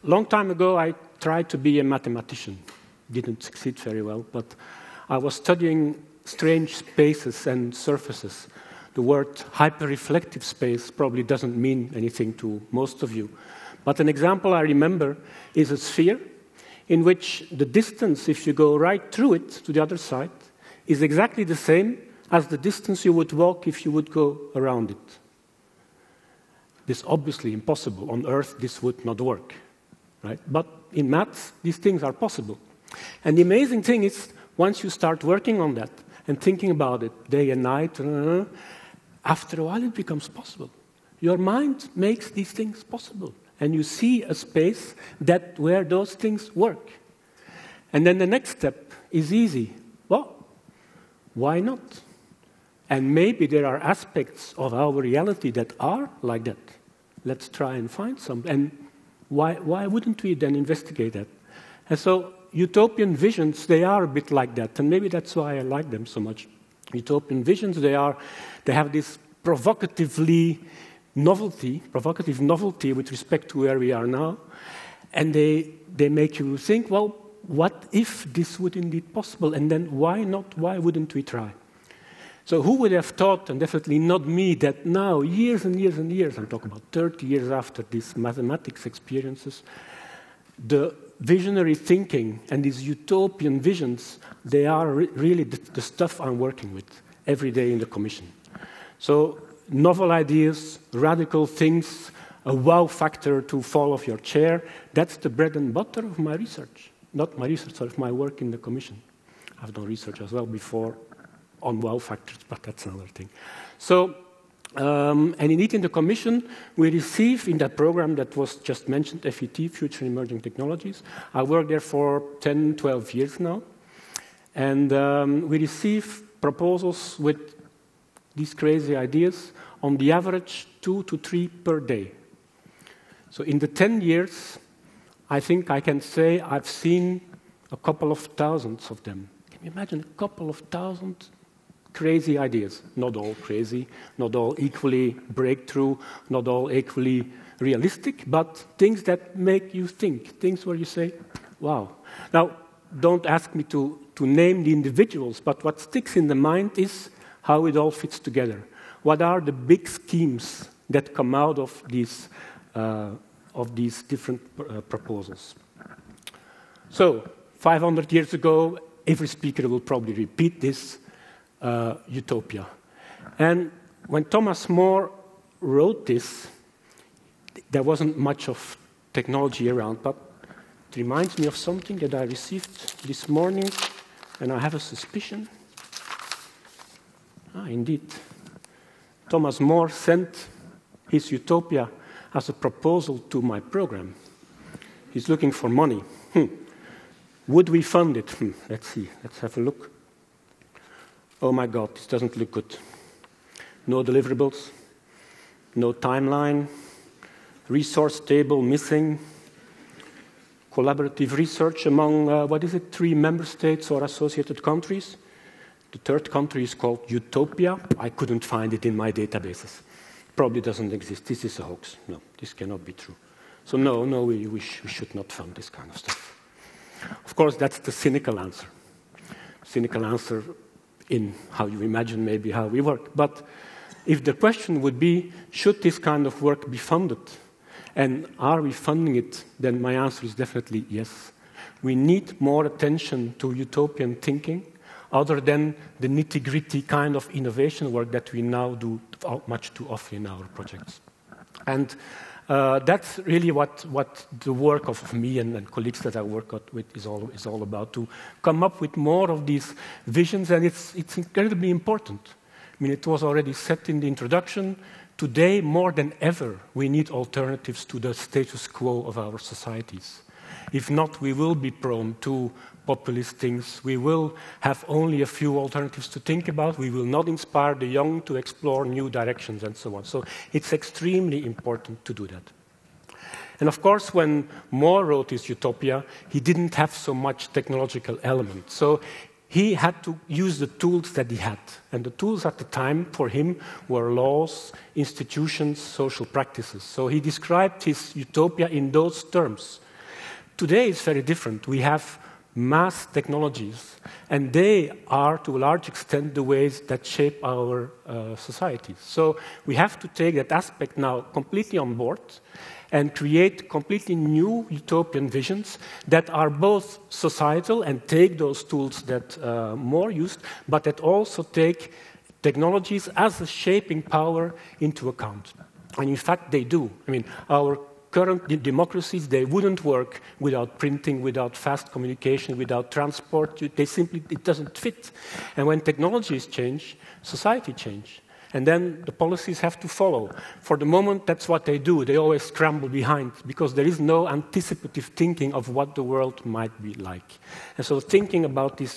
Long time ago, I tried to be a mathematician. Didn't succeed very well, but I was studying strange spaces and surfaces. The word hyperreflective space probably doesn't mean anything to most of you. But an example I remember is a sphere in which the distance, if you go right through it to the other side, is exactly the same as the distance you would walk if you would go around it. This is obviously impossible. On Earth, this would not work, right? But in maths, these things are possible. And the amazing thing is, once you start working on that and thinking about it day and night, after a while it becomes possible. Your mind makes these things possible. And you see a space where those things work. And then the next step is easy. Well, why not? And maybe there are aspects of our reality that are like that. Let's try and find some. And why wouldn't we then investigate that? And so utopian visions, they are a bit like that. And maybe that's why I like them so much. Utopian visions, they have this provocative novelty with respect to where we are now. And they make you think, well, what if this would indeed be possible? And then why not? Why wouldn't we try? So who would have thought, and definitely not me, that now, years and years and years, I'm talking about 30 years after these mathematics experiences, the visionary thinking and these utopian visions, they are really the stuff I'm working with every day in the Commission. So novel ideas, radical things, a wow factor to fall off your chair, that's the bread and butter of my research. Not my research, but of my work in the Commission. I've done research as well before on wow factors, but that's another thing. So, and indeed in the Commission, we receive in that program that was just mentioned, FET, Future Emerging Technologies. I worked there for 10, 12 years now. And we receive proposals with these crazy ideas, on the average 2 to 3 per day. So in the 10 years, I think I can say I've seen a couple of thousands of them. Can you imagine a couple of thousand crazy ideas? Not all crazy, not all equally breakthrough, not all equally realistic, but things that make you think, things where you say, wow. Now, don't ask me to name the individuals, but what sticks in the mind is how it all fits together. What are the big schemes that come out of these different proposals? So, 500 years ago, every speaker will probably repeat this, Utopia. And when Thomas More wrote this, there wasn't much of technology around, but it reminds me of something that I received this morning, and I have a suspicion. Indeed. Thomas More sent his Utopia as a proposal to my program. He's looking for money. Would we fund it? Let's see. Let's have a look. Oh my God, this doesn't look good. No deliverables, no timeline, resource table missing, collaborative research among, 3 member states or associated countries. The third country is called Utopia. I couldn't find it in my databases. Probably doesn't exist. This is a hoax. No, this cannot be true. So no, we should not fund this kind of stuff. Of course, that's the cynical answer. Cynical answer in how you imagine maybe how we work. But if the question would be, should this kind of work be funded? And are we funding it? Then my answer is definitely yes. We need more attention to utopian thinking, other than the nitty-gritty kind of innovation work that we now do much too often in our projects. And that's really what the work of me and colleagues that I work with is all about, to come up with more of these visions, and it's incredibly important. I mean, it was already said in the introduction, today more than ever we need alternatives to the status quo of our societies. If not, we will be prone to populist things. We will have only a few alternatives to think about. We will not inspire the young to explore new directions and so on. So it's extremely important to do that. And of course, when More wrote his Utopia, he didn't have so much technological element. So he had to use the tools that he had. And the tools at the time for him were laws, institutions, social practices. So he described his Utopia in those terms. Today it's very different. We have mass technologies, and they are, to a large extent, the ways that shape our societies. So we have to take that aspect now completely on board and create completely new utopian visions that are both societal and take those tools that are more used, but that also take technologies as a shaping power into account. And in fact, they do. I mean, our current democracies, they wouldn't work without printing, without fast communication, without transport. They simply, it doesn't fit. And when technologies change, society changes. And then the policies have to follow. For the moment, that's what they do. They always scramble behind because there is no anticipative thinking of what the world might be like. And so thinking about these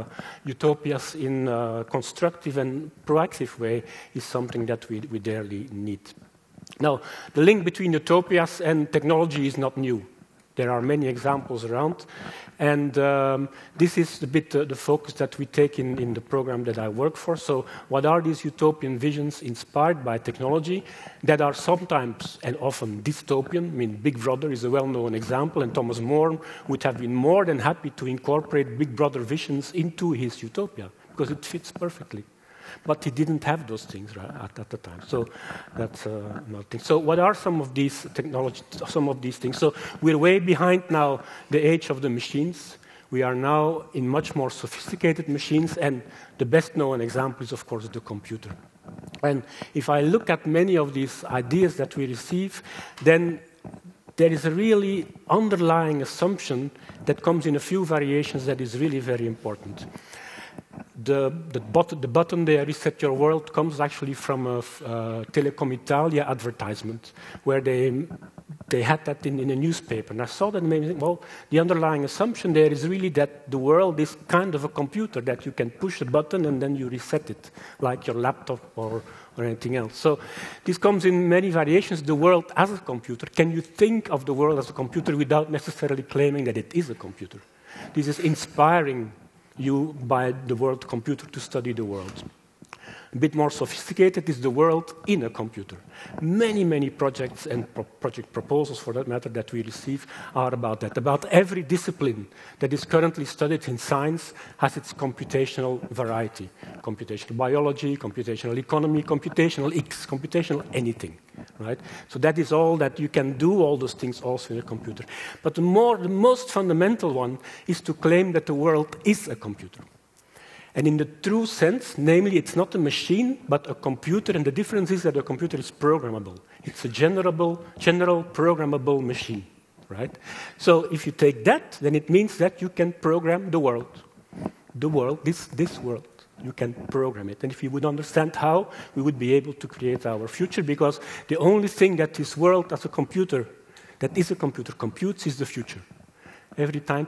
utopias in a constructive and proactive way is something that we dearly need. Now, the link between utopias and technology is not new. There are many examples around. And this is a bit the focus that we take in the program that I work for. So what are these utopian visions inspired by technology that are sometimes and often dystopian? I mean, Big Brother is a well-known example, and Thomas More would have been more than happy to incorporate Big Brother visions into his utopia, because it fits perfectly. But he didn't have those things at the time. So that's another thing. So what are some of these technologies, some of these things? So we're way behind now the age of the machines. We are now in much more sophisticated machines, and the best-known example is, of course, the computer. And if I look at many of these ideas that we receive, then there is a really underlying assumption that comes in a few variations that is really very important. The button there, Reset Your World, comes actually from a Telecom Italia advertisement, where they had that in a newspaper. And I saw that and made me think, well, the underlying assumption there is really that the world is kind of a computer, that you can push a button and then you reset it, like your laptop or anything else. So this comes in many variations, the world as a computer. Can you think of the world as a computer without necessarily claiming that it is a computer? This is inspiring you by the word computer to study the world. A bit more sophisticated is the world in a computer. Many, many projects and project proposals, for that matter, that we receive are about that. About every discipline that is currently studied in science has its computational variety. Computational biology, computational economy, computational X, computational anything. Right? So that is all that you can do, all those things also in a computer. But the most fundamental one is to claim that the world is a computer. And in the true sense, namely, it's not a machine, but a computer, and the difference is that a computer is programmable. It's a general programmable machine, right? So if you take that, then it means that you can program the world. The world, this world. You can program it. And if you would understand how, we would be able to create our future, because the only thing that this world as a computer, that is a computer, computes is the future. Every time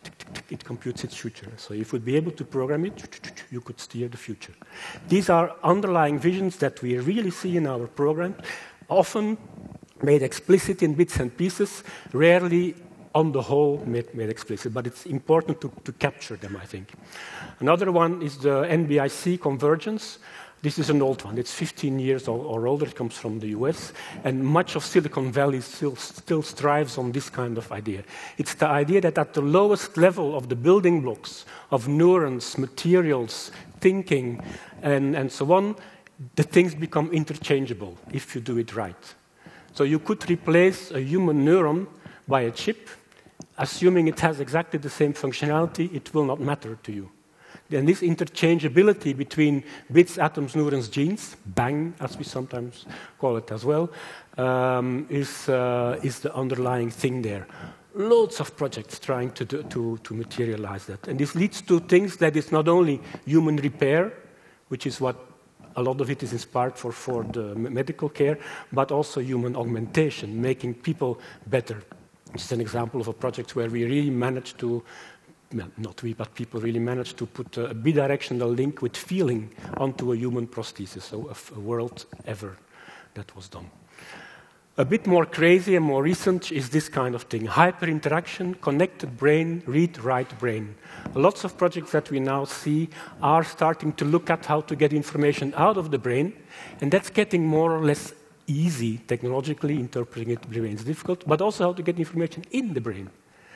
it computes its future. So if we'd be able to program it, you could steer the future. These are underlying visions that we really see in our program, often made explicit in bits and pieces, rarely on the whole made explicit, but it's important to capture them, I think. Another one is the NVIC Convergence. This is an old one. It's 15 years or older. It comes from the US. And much of Silicon Valley still strives on this kind of idea. It's the idea that at the lowest level of the building blocks of neurons, materials, thinking, and so on, the things become interchangeable if you do it right. So you could replace a human neuron by a chip. Assuming it has exactly the same functionality, it will not matter to you. And this interchangeability between bits, atoms, neurons, genes, bang, as we sometimes call it as well, is the underlying thing there. Loads of projects trying to materialize that. And this leads to things that is not only human repair, which is what a lot of it is inspired for the medical care, but also human augmentation, making people better. This is an example of a project where we really managed to, well, not we, but people really managed to put a bidirectional link with feeling onto a human prosthesis, so a world ever that was done. A bit more crazy and more recent is this kind of thing. Hyper-interaction, connected brain, read-write brain. Lots of projects that we now see are starting to look at how to get information out of the brain, and that's getting more or less easy technologically. Interpreting it remains difficult, but also how to get information in the brain.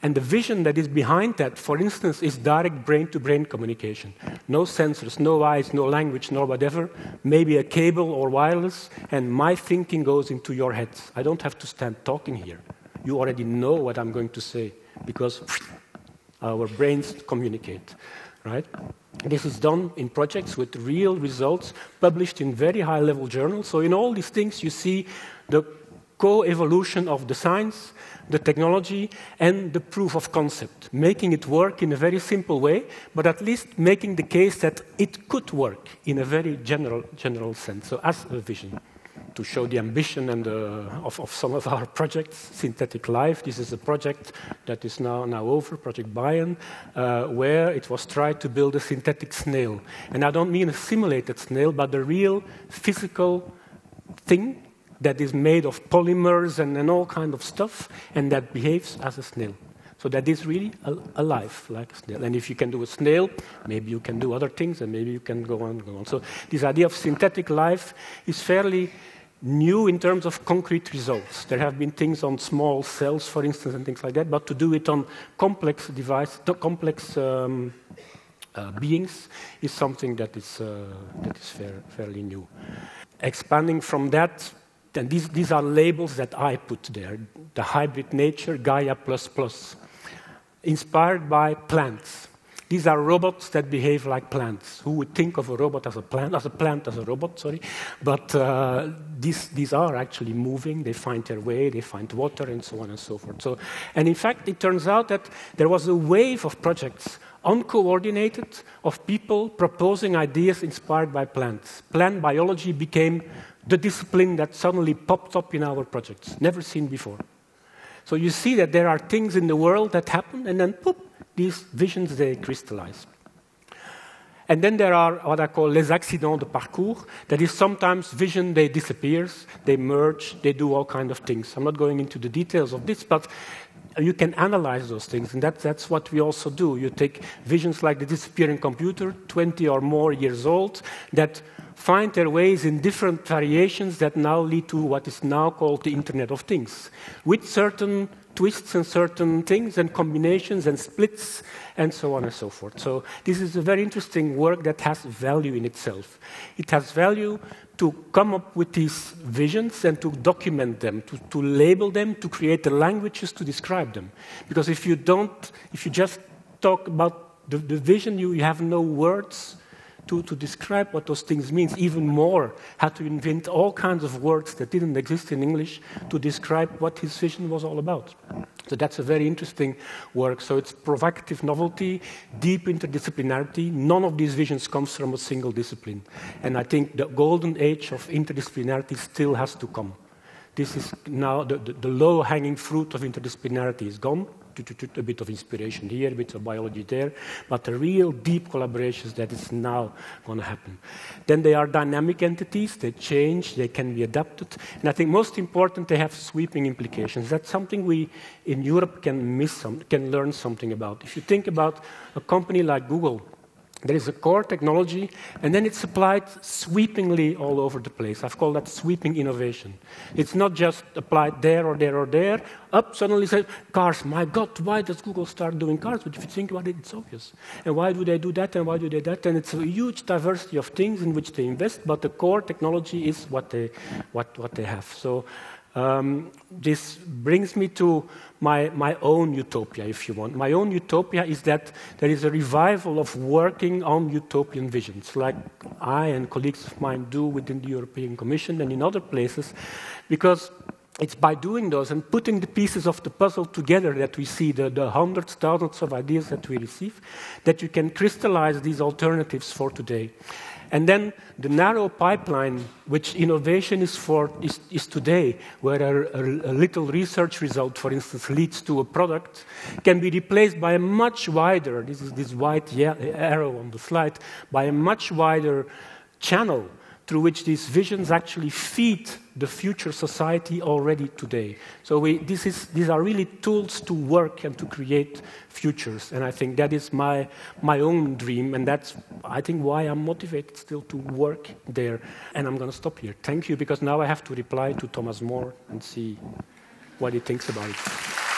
And the vision that is behind that, for instance, is direct brain-to-brain communication. No sensors, no eyes, no language, no whatever, maybe a cable or wireless, and my thinking goes into your heads. I don't have to stand talking here. You already know what I'm going to say, because our brains communicate, right? This is done in projects with real results, published in very high-level journals. So in all these things, you see the co-evolution of the science, the technology, and the proof of concept, making it work in a very simple way, but at least making the case that it could work in a very general sense, so as a vision. To show the ambition and of some of our projects, Synthetic Life, this is a project that is now over, Project Bayern, where it was tried to build a synthetic snail. And I don't mean a simulated snail, but a real physical thing that is made of polymers and all kind of stuff, and that behaves as a snail. So that is really alive, like a snail. And if you can do a snail, maybe you can do other things, and maybe you can go on and go on. So this idea of synthetic life is fairly new in terms of concrete results. There have been things on small cells, for instance, and things like that, but to do it on complex beings is something that is fairly new. Expanding from that, and these are labels that I put there. The hybrid nature, Gaia++, inspired by plants. These are robots that behave like plants. Who would think of a robot as a plant, as a robot, sorry? But these are actually moving. They find their way, they find water, and so on and so forth. So, and in fact, it turns out that there was a wave of projects, uncoordinated, of people proposing ideas inspired by plants. Plant biology became the discipline that suddenly popped up in our projects, never seen before. So you see that there are things in the world that happen, and then, poof, these visions, they crystallize. And then there are what I call les accidents de parcours. That is sometimes vision, they disappear, they merge, they do all kinds of things. I'm not going into the details of this, but you can analyze those things, and that's what we also do. You take visions like the disappearing computer, 20 or more years old, that find their ways in different variations that now lead to what is now called the Internet of Things, with certain twists and certain things and combinations and splits and so on and so forth. So this is a very interesting work that has value in itself. It has value to come up with these visions and to document them, to label them, to create the languages to describe them. Because if you just talk about the vision, you have no words to describe what those things mean. Even more, had to invent all kinds of words that didn't exist in English to describe what his vision was all about. So that's a very interesting work. So it's provocative novelty, deep interdisciplinarity. None of these visions comes from a single discipline. And I think the golden age of interdisciplinarity still has to come. This is now the low-hanging fruit of interdisciplinarity is gone. A bit of inspiration here, a bit of biology there, but the real deep collaborations that is now going to happen. Then they are dynamic entities, they change, they can be adapted, and I think most important, they have sweeping implications. That's something we in Europe can learn something about. If you think about a company like Google, there is a core technology, and then it's applied sweepingly all over the place. I've called that sweeping innovation. It's not just applied there or there or there. Up, suddenly say, cars, my God, why does Google start doing cars? But if you think about it, it's obvious. And why do they do that, and why do they that? And it's a huge diversity of things in which they invest, but the core technology is what they have. So this brings me to my own utopia, if you want. My own utopia is that there is a revival of working on utopian visions, like I and colleagues of mine do within the European Commission and in other places, because it's by doing those and putting the pieces of the puzzle together that we see the hundreds, thousands of ideas that we receive, that you can crystallize these alternatives for today. And then the narrow pipeline, which innovation is today, where a little research result, for instance, leads to a product, can be replaced by a much wider, this is this white arrow on the slide, by a much wider channel through which these visions actually feed the future society already today. So these are really tools to work and to create futures. And I think that is my own dream, and that's, I think, why I'm motivated still to work there. And I'm going to stop here. Thank you, because now I have to reply to Thomas More and see what he thinks about it.